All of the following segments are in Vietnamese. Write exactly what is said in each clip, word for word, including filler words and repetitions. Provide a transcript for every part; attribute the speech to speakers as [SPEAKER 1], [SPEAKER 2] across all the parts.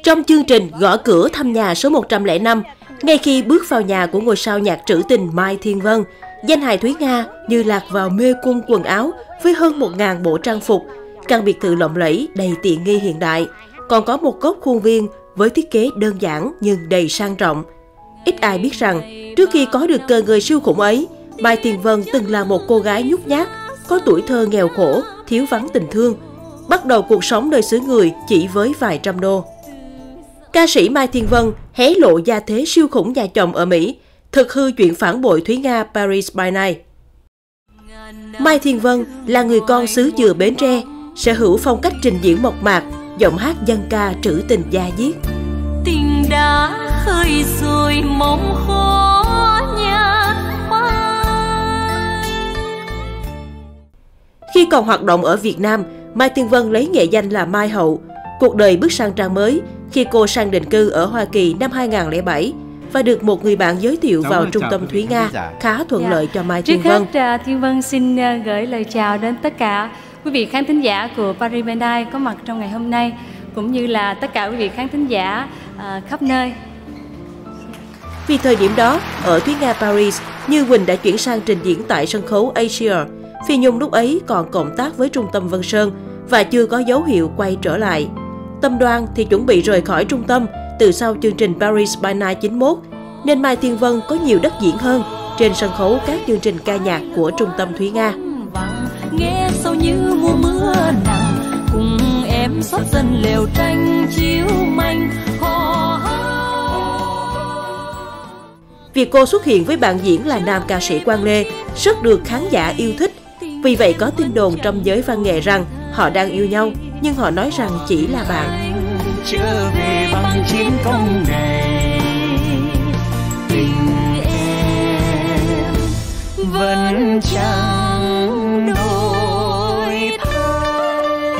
[SPEAKER 1] Trong chương trình Gõ cửa thăm nhà số một trăm lẻ năm, ngay khi bước vào nhà của ngôi sao nhạc trữ tình Mai Thiên Vân, danh hài Thúy Nga như lạc vào mê cung quần áo với hơn một nghìn bộ trang phục, căn biệt thự lộng lẫy đầy tiện nghi hiện đại, còn có một góc khuôn viên với thiết kế đơn giản nhưng đầy sang trọng. Ít ai biết rằng, trước khi có được cơ ngơi siêu khủng ấy, Mai Thiên Vân từng là một cô gái nhút nhát, có tuổi thơ nghèo khổ, thiếu vắng tình thương, bắt đầu cuộc sống nơi xứ người chỉ với vài trăm đô. Ca sĩ Mai Thiên Vân hé lộ gia thế siêu khủng nhà chồng ở Mỹ, thực hư chuyện phản bội Thúy Nga Paris by Night. Mai Thiên Vân là người con xứ Dừa Bến Tre, sở hữu phong cách trình diễn mộc mạc, giọng hát dân ca trữ tình da diết.
[SPEAKER 2] Tình đã khơi rồi mong khó nhạt phai.
[SPEAKER 1] Khi còn hoạt động ở Việt Nam, Mai Thiên Vân lấy nghệ danh là Mai Hậu. Cuộc đời bước sang trang mới khi cô sang định cư ở Hoa Kỳ năm hai nghìn không trăm lẻ bảy và được một người bạn giới thiệu vào
[SPEAKER 3] Cảm
[SPEAKER 1] trung tâm Thúy Nga, khá thuận
[SPEAKER 4] Dạ.
[SPEAKER 1] lợi cho Mai Thiên Vân.
[SPEAKER 4] Trước hết, Thiên Vân xin gửi lời chào đến tất cả quý vị khán thính giả của Paris by Night có mặt trong ngày hôm nay, cũng như là tất cả quý vị khán thính giả uh, khắp nơi.
[SPEAKER 1] Vì thời điểm đó, ở Thúy Nga Paris, Như Quỳnh đã chuyển sang trình diễn tại sân khấu Asia. Phi Nhung lúc ấy còn cộng tác với trung tâm Vân Sơn và chưa có dấu hiệu quay trở lại. Tâm Đoan thì chuẩn bị rời khỏi trung tâm từ sau chương trình Paris by Night chín mốt, nên Mai Thiên Vân có nhiều đất diễn hơn trên sân khấu các chương trình ca nhạc của trung tâm Thúy Nga.
[SPEAKER 2] Nghe sao như mùa mưa nặng, cùng em xót dần lều tranh chiếu manh hò
[SPEAKER 1] Việc cô xuất hiện với bạn diễn là nam ca sĩ Quang Lê rất được khán giả yêu thích. Vì vậy có tin đồn trong giới văn nghệ rằng họ đang yêu nhau, nhưng họ nói rằng chỉ là bạn.
[SPEAKER 3] Trở về bằng chiến công này, tình em vẫn chẳng đổi thay.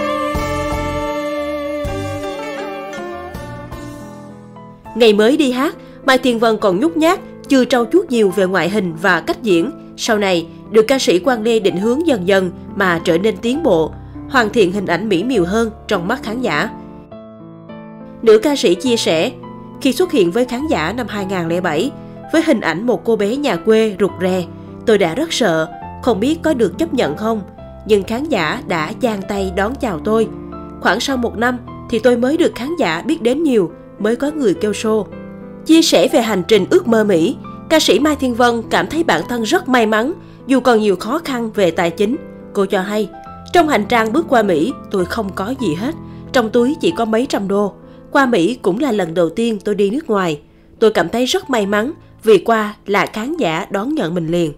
[SPEAKER 1] Ngày mới đi hát, Mai Thiên Vân còn nhút nhát, chưa trau chuốt nhiều về ngoại hình và cách diễn. Sau này, được ca sĩ Quang Lê định hướng dần dần mà trở nên tiến bộ, hoàn thiện hình ảnh mỹ miều hơn trong mắt khán giả. Nữ ca sĩ chia sẻ, khi xuất hiện với khán giả năm hai nghìn không trăm lẻ bảy, với hình ảnh một cô bé nhà quê rụt rè, tôi đã rất sợ, không biết có được chấp nhận không, nhưng khán giả đã giang tay đón chào tôi. Khoảng sau một năm thì tôi mới được khán giả biết đến nhiều, mới có người kêu show. Chia sẻ về hành trình ước mơ Mỹ, ca sĩ Mai Thiên Vân cảm thấy bản thân rất may mắn, dù còn nhiều khó khăn về tài chính. Cô cho hay, trong hành trang bước qua Mỹ, tôi không có gì hết, trong túi chỉ có mấy trăm đô. Qua Mỹ cũng là lần đầu tiên tôi đi nước ngoài. Tôi cảm thấy rất may mắn vì qua là khán giả đón nhận mình liền.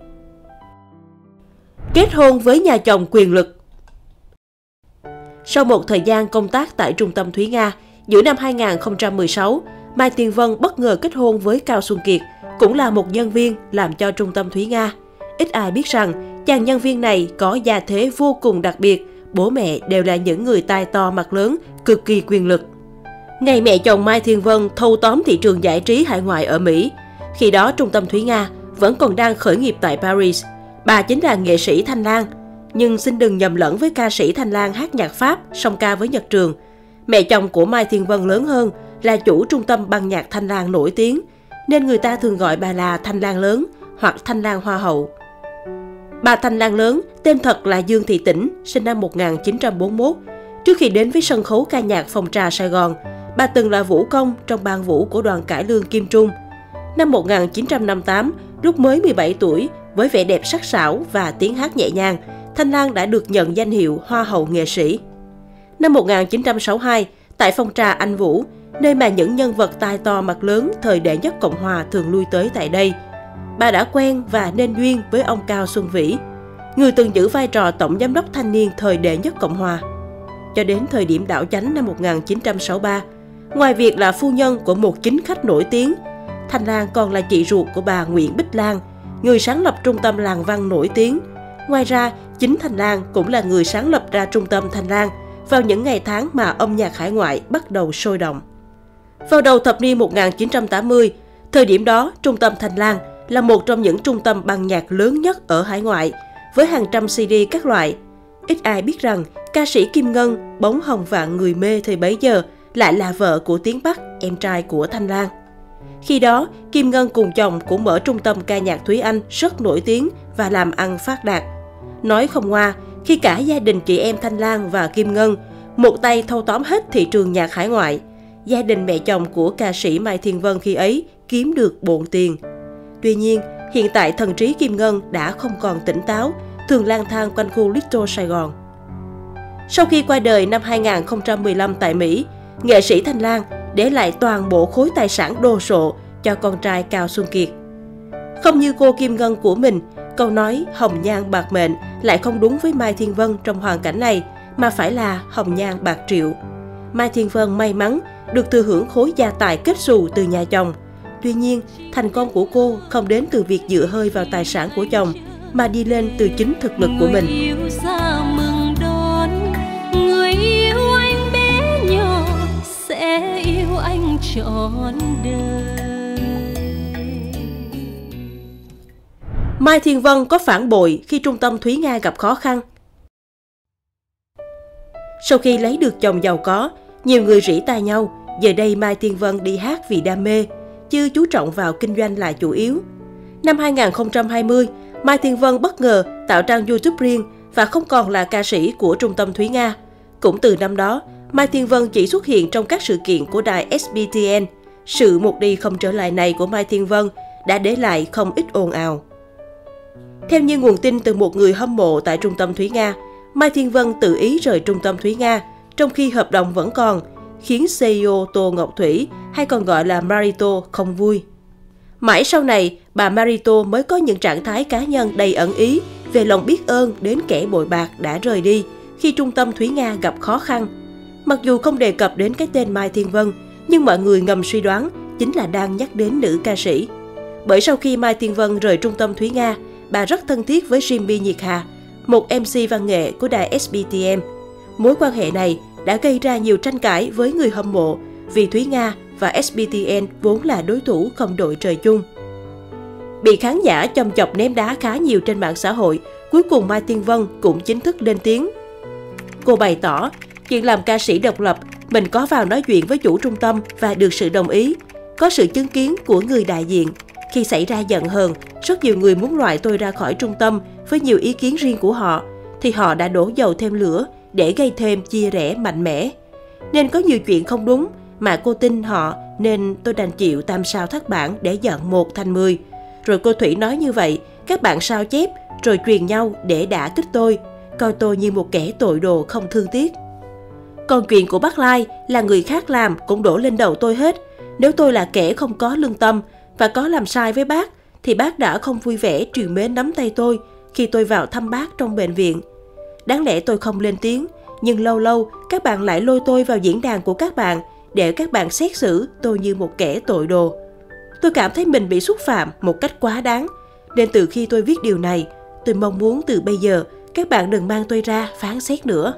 [SPEAKER 1] Kết hôn với nhà chồng quyền lực. Sau một thời gian công tác tại trung tâm Thúy Nga, giữa năm hai nghìn không trăm mười sáu, Mai Thiên Vân bất ngờ kết hôn với Cao Xuân Kiệt, cũng là một nhân viên làm cho trung tâm Thúy Nga. Ít ai biết rằng, chàng nhân viên này có gia thế vô cùng đặc biệt, bố mẹ đều là những người tai to mặt lớn, cực kỳ quyền lực. Ngày mẹ chồng Mai Thiên Vân thâu tóm thị trường giải trí hải ngoại ở Mỹ. Khi đó trung tâm Thúy Nga vẫn còn đang khởi nghiệp tại Paris. Bà chính là nghệ sĩ Thanh Lan. Nhưng xin đừng nhầm lẫn với ca sĩ Thanh Lan hát nhạc Pháp, song ca với Nhật Trường. Mẹ chồng của Mai Thiên Vân lớn hơn, là chủ trung tâm ban nhạc Thanh Lan nổi tiếng, nên người ta thường gọi bà là Thanh Lan lớn hoặc Thanh Lan Hoa hậu. Bà Thanh Lan lớn tên thật là Dương Thị Tĩnh, sinh năm một nghìn chín trăm bốn mươi mốt. Trước khi đến với sân khấu ca nhạc Phòng Trà Sài Gòn, bà từng là vũ công trong ban vũ của đoàn cải lương Kim Trung. Năm một nghìn chín trăm năm mươi tám, lúc mới mười bảy tuổi, với vẻ đẹp sắc sảo và tiếng hát nhẹ nhàng, Thanh Lan đã được nhận danh hiệu Hoa hậu nghệ sĩ. Năm một nghìn chín trăm sáu mươi hai, tại Phong Trà Anh Vũ, nơi mà những nhân vật tai to mặt lớn thời đệ nhất Cộng hòa thường lui tới tại đây, bà đã quen và nên duyên với ông Cao Xuân Vĩ, người từng giữ vai trò tổng giám đốc thanh niên thời đệ nhất Cộng hòa. Cho đến thời điểm đảo chánh năm một nghìn chín trăm sáu mươi ba, ngoài việc là phu nhân của một chính khách nổi tiếng, Thanh Lan còn là chị ruột của bà Nguyễn Bích Lan, người sáng lập trung tâm làng văn nổi tiếng. Ngoài ra, chính Thanh Lan cũng là người sáng lập ra trung tâm Thanh Lan vào những ngày tháng mà âm nhạc hải ngoại bắt đầu sôi động. Vào đầu thập niên một nghìn chín trăm tám mươi, thời điểm đó trung tâm Thanh Lan là một trong những trung tâm ban nhạc lớn nhất ở hải ngoại, với hàng trăm xê đê các loại. Ít ai biết rằng ca sĩ Kim Ngân, bóng hồng vạn người mê thời bấy giờ, lại là vợ của Tiến Bắc, em trai của Thanh Lan. Khi đó, Kim Ngân cùng chồng cũng mở trung tâm ca nhạc Thúy Anh rất nổi tiếng và làm ăn phát đạt. Nói không ngoa, khi cả gia đình chị em Thanh Lan và Kim Ngân một tay thâu tóm hết thị trường nhạc hải ngoại, gia đình mẹ chồng của ca sĩ Mai Thiên Vân khi ấy kiếm được bộn tiền. Tuy nhiên, hiện tại thần trí Kim Ngân đã không còn tỉnh táo, thường lang thang quanh khu Little Sài Gòn. Sau khi qua đời năm hai nghìn không trăm mười lăm tại Mỹ, nghệ sĩ Thanh Lan để lại toàn bộ khối tài sản đồ sộ cho con trai Cao Xuân Kiệt. Không như cô Kim Ngân của mình, câu nói hồng nhan bạc mệnh lại không đúng với Mai Thiên Vân trong hoàn cảnh này, mà phải là hồng nhan bạc triệu. Mai Thiên Vân may mắn được thừa hưởng khối gia tài kết xù từ nhà chồng. Tuy nhiên, thành công của cô không đến từ việc dựa hơi vào tài sản của chồng, mà đi lên từ chính thực lực của mình.
[SPEAKER 2] Người yêu ra mừng đón, người yêu anh bé nhỏ sẽ yêu anh trọn đời.
[SPEAKER 1] Mai Thiên Vân có phản bội khi trung tâm Thúy Nga gặp khó khăn. Sau khi lấy được chồng giàu có, nhiều người rỉ tai nhau, giờ đây Mai Thiên Vân đi hát vì đam mê, chứ chú trọng vào kinh doanh là chủ yếu. Năm hai nghìn không trăm hai mươi, Mai Thiên Vân bất ngờ tạo trang YouTube riêng và không còn là ca sĩ của trung tâm Thúy Nga. Cũng từ năm đó, Mai Thiên Vân chỉ xuất hiện trong các sự kiện của đài ét bê tê en. Sự một đi không trở lại này của Mai Thiên Vân đã để lại không ít ồn ào. Theo như nguồn tin từ một người hâm mộ tại trung tâm Thúy Nga, Mai Thiên Vân tự ý rời trung tâm Thúy Nga trong khi hợp đồng vẫn còn, khiến xê e ô Tô Ngọc Thủy, hay còn gọi là Marito, không vui. Mãi sau này, bà Marito mới có những trạng thái cá nhân đầy ẩn ý về lòng biết ơn đến kẻ bội bạc đã rời đi khi trung tâm Thúy Nga gặp khó khăn. Mặc dù không đề cập đến cái tên Mai Thiên Vân, nhưng mọi người ngầm suy đoán chính là đang nhắc đến nữ ca sĩ. Bởi sau khi Mai Thiên Vân rời trung tâm Thúy Nga, bà rất thân thiết với Jimmy Nhiệt Hà, một em xê văn nghệ của đài ét bê tê em. Mối quan hệ này đã gây ra nhiều tranh cãi với người hâm mộ vì Thúy Nga và ét bê tê en vốn là đối thủ không đội trời chung. Bị khán giả châm chọc ném đá khá nhiều trên mạng xã hội, cuối cùng Mai Thiên Vân cũng chính thức lên tiếng. Cô bày tỏ, chuyện làm ca sĩ độc lập, mình có vào nói chuyện với chủ trung tâm và được sự đồng ý, có sự chứng kiến của người đại diện. Khi xảy ra giận hờn, rất nhiều người muốn loại tôi ra khỏi trung tâm với nhiều ý kiến riêng của họ, thì họ đã đổ dầu thêm lửa để gây thêm chia rẽ mạnh mẽ. Nên có nhiều chuyện không đúng, mà cô tin họ nên tôi đành chịu tam sao thất bản để giận một thành mười. Rồi cô Thủy nói như vậy, các bạn sao chép, rồi truyền nhau để đả kích tôi, coi tôi như một kẻ tội đồ không thương tiếc. Còn chuyện của bác Lai là người khác làm cũng đổ lên đầu tôi hết. Nếu tôi là kẻ không có lương tâm và có làm sai với bác, thì bác đã không vui vẻ trìu mến nắm tay tôi khi tôi vào thăm bác trong bệnh viện. Đáng lẽ tôi không lên tiếng, nhưng lâu lâu các bạn lại lôi tôi vào diễn đàn của các bạn để các bạn xét xử tôi như một kẻ tội đồ. Tôi cảm thấy mình bị xúc phạm một cách quá đáng, nên từ khi tôi viết điều này, tôi mong muốn từ bây giờ các bạn đừng mang tôi ra phán xét nữa.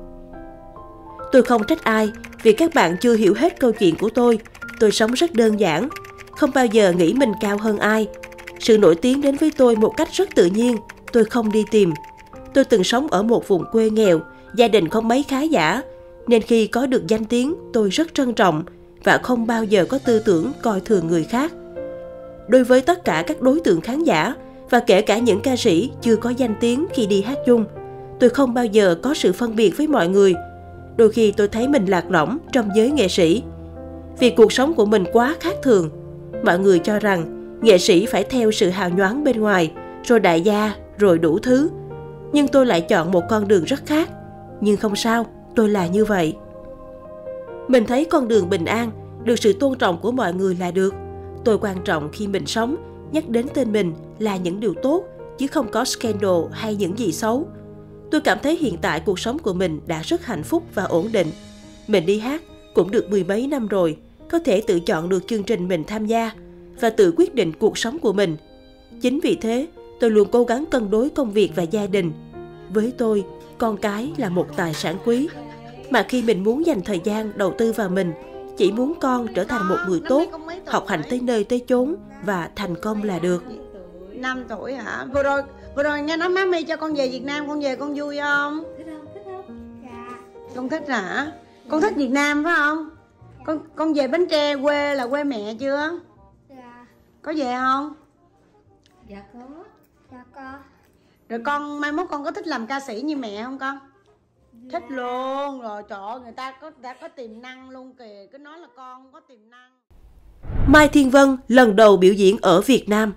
[SPEAKER 1] Tôi không trách ai vì các bạn chưa hiểu hết câu chuyện của tôi. Tôi sống rất đơn giản, không bao giờ nghĩ mình cao hơn ai. Sự nổi tiếng đến với tôi một cách rất tự nhiên, tôi không đi tìm. Tôi từng sống ở một vùng quê nghèo, gia đình không mấy khá giả, nên khi có được danh tiếng tôi rất trân trọng và không bao giờ có tư tưởng coi thường người khác. Đối với tất cả các đối tượng khán giả và kể cả những ca sĩ chưa có danh tiếng khi đi hát chung, tôi không bao giờ có sự phân biệt với mọi người. Đôi khi tôi thấy mình lạc lõng trong giới nghệ sĩ, vì cuộc sống của mình quá khác thường. Mọi người cho rằng nghệ sĩ phải theo sự hào nhoáng bên ngoài, rồi đại gia, rồi đủ thứ. Nhưng tôi lại chọn một con đường rất khác. Nhưng không sao, tôi là như vậy. Mình thấy con đường bình an, được sự tôn trọng của mọi người là được. Tôi quan trọng khi mình sống, nhắc đến tên mình là những điều tốt, chứ không có scandal hay những gì xấu. Tôi cảm thấy hiện tại cuộc sống của mình đã rất hạnh phúc và ổn định. Mình đi hát cũng được mười mấy năm rồi, có thể tự chọn được chương trình mình tham gia và tự quyết định cuộc sống của mình. Chính vì thế, tôi luôn cố gắng cân đối công việc và gia đình. Với tôi, con cái là một tài sản quý, mà khi mình muốn dành thời gian đầu tư vào mình, chỉ muốn con trở thành một người tốt, học hành tới nơi tới chốn và thành công là được.
[SPEAKER 5] năm tuổi hả? Vừa rồi, vừa rồi nghe nói má mi cho con về Việt Nam, con về con vui không?
[SPEAKER 6] Thích không? Thích không? Dạ.
[SPEAKER 5] Con thích hả? Con thích Việt Nam phải không? Con con về Bến Tre quê là quê mẹ chưa?
[SPEAKER 6] Dạ.
[SPEAKER 5] Có về không?
[SPEAKER 6] Dạ có. Dạ có.
[SPEAKER 5] Rồi con mai mốt con có thích làm ca sĩ như mẹ không con? Dạ. Thích luôn. Rồi trời ơi, người ta có đã có tiềm năng luôn kìa, cứ nói là con có tiềm năng.
[SPEAKER 1] Mai Thiên Vân lần đầu biểu diễn ở Việt Nam.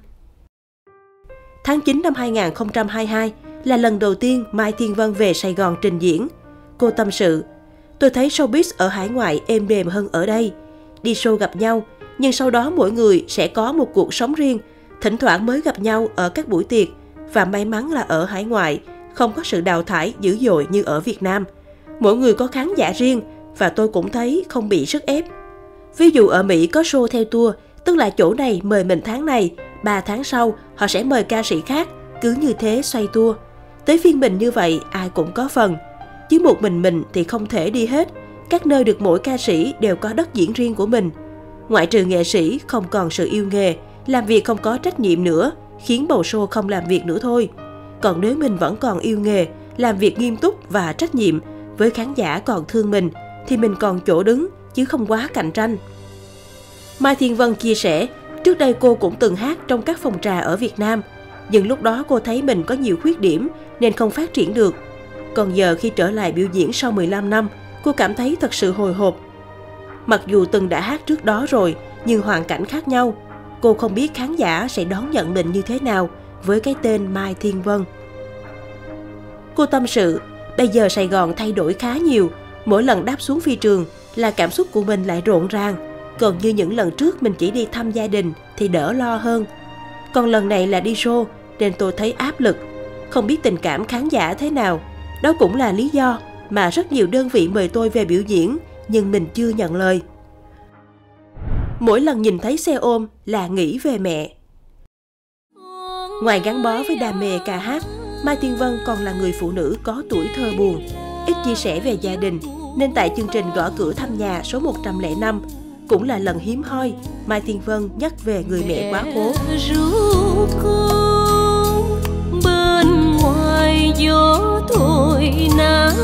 [SPEAKER 1] Tháng chín năm hai nghìn không trăm hai mươi hai là lần đầu tiên Mai Thiên Vân về Sài Gòn trình diễn. Cô tâm sự, tôi thấy showbiz ở hải ngoại êm đềm hơn ở đây. Đi show gặp nhau, nhưng sau đó mỗi người sẽ có một cuộc sống riêng, thỉnh thoảng mới gặp nhau ở các buổi tiệc. Và may mắn là ở hải ngoại, không có sự đào thải dữ dội như ở Việt Nam. Mỗi người có khán giả riêng và tôi cũng thấy không bị sức ép. Ví dụ ở Mỹ có show theo tour, tức là chỗ này mời mình tháng này, ba tháng sau họ sẽ mời ca sĩ khác, cứ như thế xoay tour. Tới phiên mình như vậy ai cũng có phần. Chứ một mình mình thì không thể đi hết. Các nơi được mỗi ca sĩ đều có đất diễn riêng của mình. Ngoại trừ nghệ sĩ không còn sự yêu nghề, làm việc không có trách nhiệm nữa, khiến bầu show không làm việc nữa thôi. Còn nếu mình vẫn còn yêu nghề, làm việc nghiêm túc và trách nhiệm, với khán giả còn thương mình, thì mình còn chỗ đứng, chứ không quá cạnh tranh. Mai Thiên Vân chia sẻ, trước đây cô cũng từng hát trong các phòng trà ở Việt Nam, nhưng lúc đó cô thấy mình có nhiều khuyết điểm nên không phát triển được. Còn giờ khi trở lại biểu diễn sau mười lăm năm, cô cảm thấy thật sự hồi hộp. Mặc dù từng đã hát trước đó rồi, nhưng hoàn cảnh khác nhau. Cô không biết khán giả sẽ đón nhận mình như thế nào với cái tên Mai Thiên Vân. Cô tâm sự, bây giờ Sài Gòn thay đổi khá nhiều. Mỗi lần đáp xuống phi trường là cảm xúc của mình lại rộn ràng. Còn như những lần trước mình chỉ đi thăm gia đình thì đỡ lo hơn. Còn lần này là đi show nên tôi thấy áp lực. Không biết tình cảm khán giả thế nào. Đó cũng là lý do mà rất nhiều đơn vị mời tôi về biểu diễn, nhưng mình chưa nhận lời. Mỗi lần nhìn thấy xe ôm là nghĩ về mẹ. Ngoài gắn bó với đam mê ca hát, Mai Thiên Vân còn là người phụ nữ có tuổi thơ buồn, ít chia sẻ về gia đình, nên tại chương trình Gõ Cửa Thăm Nhà số một trăm lẻ năm, cũng là lần hiếm hoi Mai Thiên Vân nhắc về người mẹ quá cố.
[SPEAKER 2] Bên ngoài gió thổi nam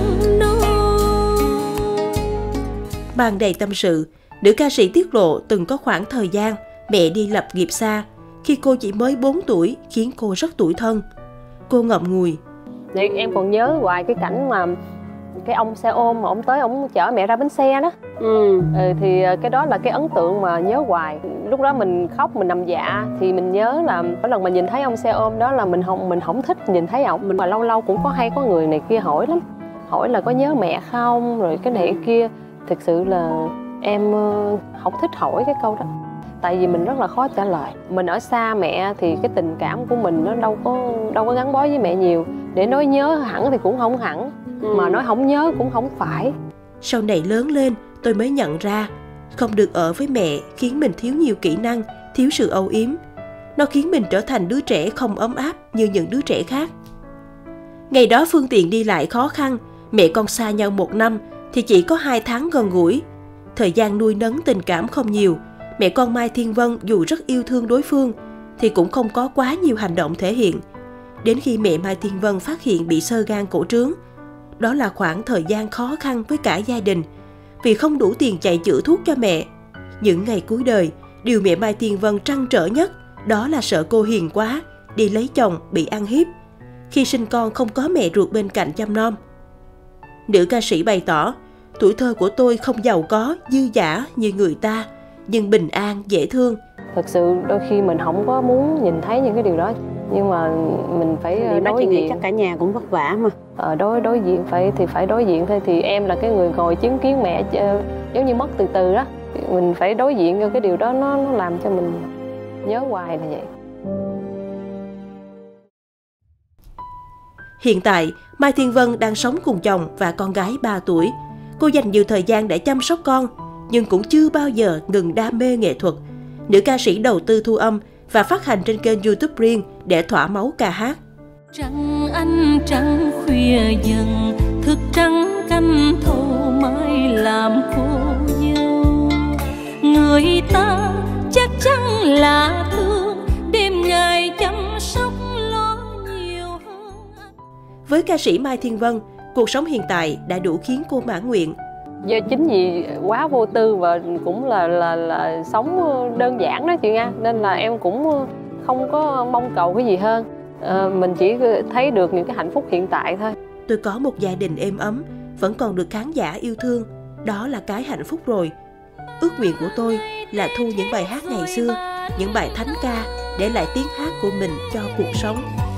[SPEAKER 1] Màn đầy tâm sự, nữ ca sĩ tiết lộ từng có khoảng thời gian mẹ đi lập nghiệp xa khi cô chỉ mới bốn tuổi, khiến cô rất tủi thân. Cô ngậm ngùi.
[SPEAKER 7] Thì em còn nhớ hoài cái cảnh mà cái ông xe ôm mà ông tới ông chở mẹ ra bến xe đó. Ừ. ừ thì cái đó là cái ấn tượng mà nhớ hoài. Lúc đó mình khóc, mình nằm dạ thì mình nhớ là mỗi lần mà nhìn thấy ông xe ôm đó là mình không mình không thích nhìn thấy ông. Mình mà lâu lâu cũng có hay có người này kia hỏi lắm, hỏi là có nhớ mẹ không, rồi cái này cái kia. Thực sự là em không thích hỏi cái câu đó, tại vì mình rất là khó trả lời. Mình ở xa mẹ thì cái tình cảm của mình nó đâu có đâu có gắn bó với mẹ nhiều. Để nói nhớ hẳn thì cũng không hẳn, ừ. mà nói không nhớ cũng không phải.
[SPEAKER 1] Sau này lớn lên tôi mới nhận ra, không được ở với mẹ khiến mình thiếu nhiều kỹ năng, thiếu sự âu yếm. Nó khiến mình trở thành đứa trẻ không ấm áp như những đứa trẻ khác. Ngày đó phương tiện đi lại khó khăn, mẹ con xa nhau một năm thì chỉ có hai tháng gần gũi. Thời gian nuôi nấng tình cảm không nhiều. Mẹ con Mai Thiên Vân dù rất yêu thương đối phương thì cũng không có quá nhiều hành động thể hiện. Đến khi mẹ Mai Thiên Vân phát hiện bị xơ gan cổ trướng, đó là khoảng thời gian khó khăn với cả gia đình, vì không đủ tiền chạy chữa thuốc cho mẹ. Những ngày cuối đời, điều mẹ Mai Thiên Vân trăn trở nhất đó là sợ cô hiền quá, đi lấy chồng bị ăn hiếp. Khi sinh con không có mẹ ruột bên cạnh chăm nom. Nữ ca sĩ bày tỏ, tuổi thơ của tôi không giàu có, dư dả như người ta, nhưng bình an, dễ thương.
[SPEAKER 7] Thực sự đôi khi mình không có muốn nhìn thấy những cái điều đó, nhưng mà mình phải thì đối diện.
[SPEAKER 8] Chắc cả nhà cũng vất vả mà.
[SPEAKER 7] Ờ, đối đối diện phải thì phải đối diện thôi. Thì em là cái người ngồi chứng kiến mẹ giống như mất từ từ đó. Mình phải đối diện với cái điều đó, nó nó làm cho mình nhớ hoài là vậy.
[SPEAKER 1] Hiện tại, Mai Thiên Vân đang sống cùng chồng và con gái ba tuổi. Cô dành nhiều thời gian để chăm sóc con, nhưng cũng chưa bao giờ ngừng đam mê nghệ thuật. Nữ ca sĩ đầu tư thu âm và phát hành trên kênh YouTube riêng để thỏa máu ca hát.
[SPEAKER 2] Trăng anh trăng khuya dần, thức trắng canh thâu mai làm khô nhau. Người ta chắc chắn là thương, đêm ngày chăm sóc lo nhiều hơn anh.
[SPEAKER 1] Với ca sĩ Mai Thiên Vân, cuộc sống hiện tại đã đủ khiến cô mãn nguyện.
[SPEAKER 7] Do chính vì quá vô tư và cũng là là là sống đơn giản đó chị Nga, nên là em cũng không có mong cầu cái gì hơn. À, mình chỉ thấy được những cái hạnh phúc hiện tại thôi.
[SPEAKER 1] Tôi có một gia đình êm ấm, vẫn còn được khán giả yêu thương, đó là cái hạnh phúc rồi. Ước nguyện của tôi là thu những bài hát ngày xưa, những bài thánh ca để lại tiếng hát của mình cho cuộc sống.